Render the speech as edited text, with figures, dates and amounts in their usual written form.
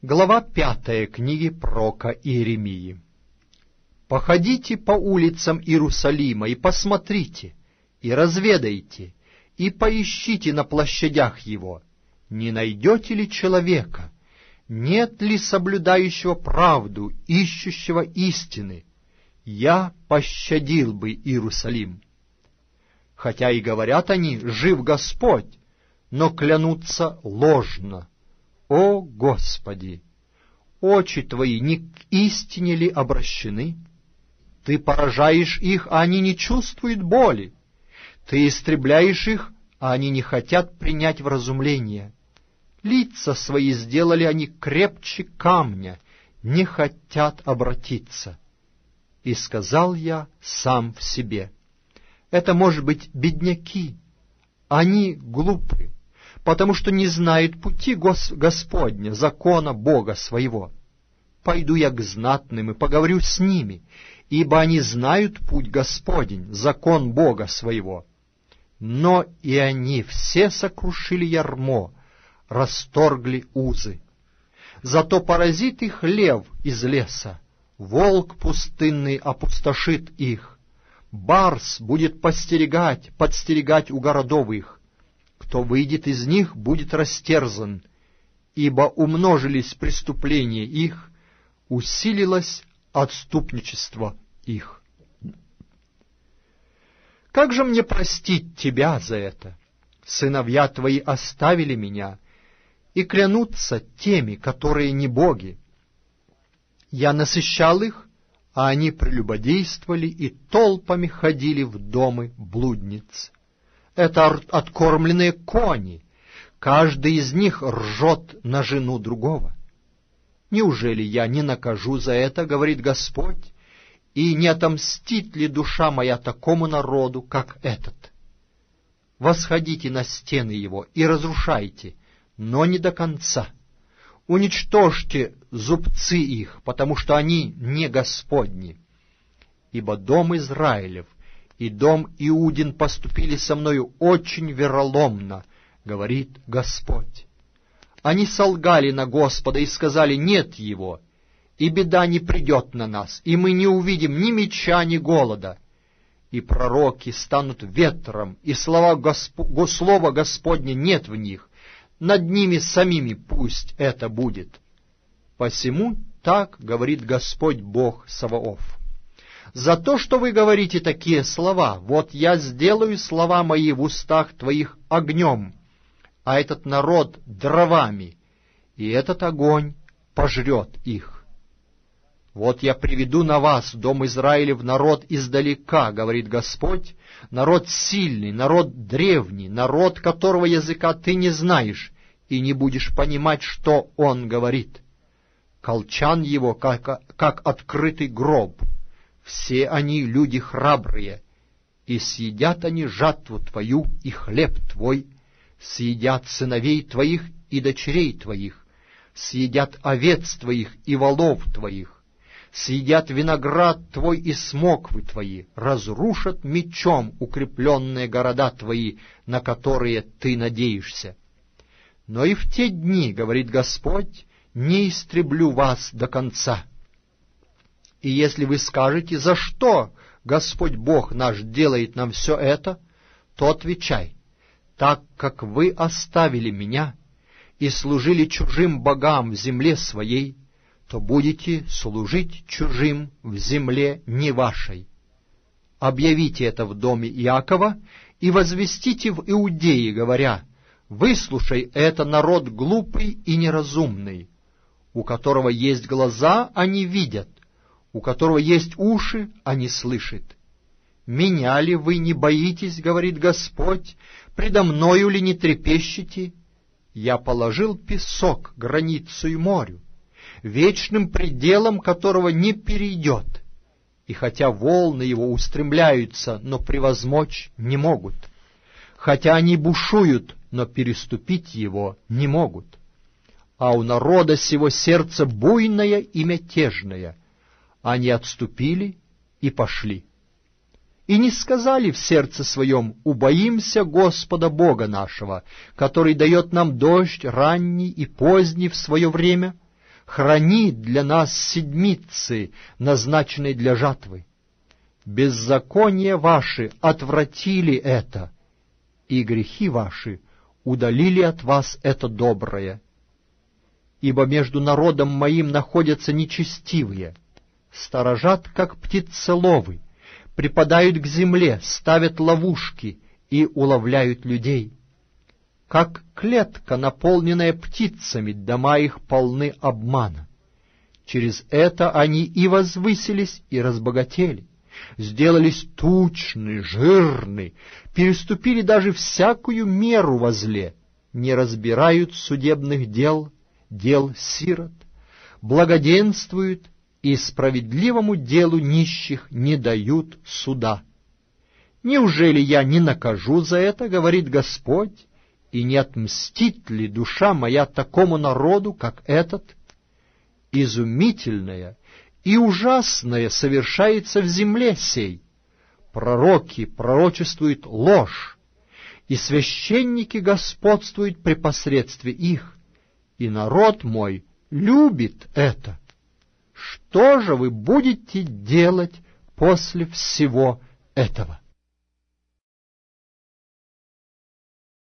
Глава 5 книги пророка Иеремии. «Походите по улицам Иерусалима и посмотрите, и разведайте, и поищите на площадях его, не найдете ли человека, нет ли соблюдающего правду, ищущего истины, я пощадил бы Иерусалим. Хотя и говорят они, жив Господь, но клянутся ложно. О Господи! Очи Твои не к истине ли обращены? Ты поражаешь их, а они не чувствуют боли. Ты истребляешь их, а они не хотят принять вразумление. Лица свои сделали они крепче камня, не хотят обратиться. И сказал я сам в себе: это, может быть, бедняки, они глупы, потому что не знают пути Господня, закона Бога своего. Пойду я к знатным и поговорю с ними, ибо они знают путь Господень, закон Бога своего. Но и они все сокрушили ярмо, расторгли узы. Зато поразит их лев из леса, волк пустынный опустошит их, барс будет подстерегать у городов их. Кто выйдет из них, будет растерзан, ибо умножились преступления их, усилилось отступничество их. Как же мне простить тебя за это? Сыновья твои оставили меня и клянутся теми, которые не боги. Я насыщал их, а они прелюбодействовали и толпами ходили в дома блудниц. Это откормленные кони, каждый из них ржет на жену другого. Неужели я не накажу за это, говорит Господь, и не отомстит ли душа моя такому народу, как этот? Восходите на стены его и разрушайте, но не до конца. Уничтожьте зубцы их, потому что они не Господни. Ибо дом Израилев и дом Иудин поступили со мною очень вероломно, говорит Господь. Они солгали на Господа и сказали: нет его, и беда не придет на нас, и мы не увидим ни меча, ни голода. И пророки станут ветром, и слова Господня нет в них, над ними самими пусть это будет. Посему так говорит Господь Бог Саваоф: за то, что вы говорите такие слова, вот я сделаю слова мои в устах твоих огнем, а этот народ дровами, и этот огонь пожрет их. Вот я приведу на вас, дом Израилев, народ издалека, говорит Господь, народ сильный, народ древний, народ, которого языка ты не знаешь, и не будешь понимать, что он говорит. Колчан его, как открытый гроб. Все они люди храбрые, и съедят они жатву твою и хлеб твой, съедят сыновей твоих и дочерей твоих, съедят овец твоих и волов твоих, съедят виноград твой и смоквы твои, разрушат мечом укрепленные города твои, на которые ты надеешься. Но и в те дни, говорит Господь, не истреблю вас до конца. И если вы скажете: за что Господь Бог наш делает нам все это, то отвечай: так как вы оставили меня и служили чужим богам в земле своей, то будете служить чужим в земле не вашей. Объявите это в доме Иакова и возвестите в Иудее, говоря: выслушай это, народ глупый и неразумный, у которого есть глаза, а не видят, у которого есть уши, а не слышит. Меня ли вы не боитесь, говорит Господь, предо мною ли не трепещете? Я положил песок границей морю, вечным пределом которого не перейдет, и хотя волны его устремляются, но превозмочь не могут, хотя они бушуют, но переступить его не могут. А у народа сего сердце буйное и мятежное, они отступили и пошли. И не сказали в сердце своем: убоимся Господа Бога нашего, который дает нам дождь ранний и поздний в свое время, хранит для нас седмицы, назначенные для жатвы. Беззакония ваши отвратили это, и грехи ваши удалили от вас это доброе. Ибо между народом моим находятся нечестивые, сторожат, как птицеловы, припадают к земле, ставят ловушки и уловляют людей. Как клетка, наполненная птицами, дома их полны обмана. Через это они и возвысились, и разбогатели, сделались тучны, жирны, переступили даже всякую меру во зле, не разбирают судебных дел, дел сирот, благоденствуют и справедливому делу нищих не дают суда. Неужели я не накажу за это, говорит Господь, и не отмстит ли душа моя такому народу, как этот? Изумительное и ужасное совершается в земле сей. Пророки пророчествуют ложь, и священники господствуют при посредстве их, и народ мой любит это. Что же вы будете делать после всего этого?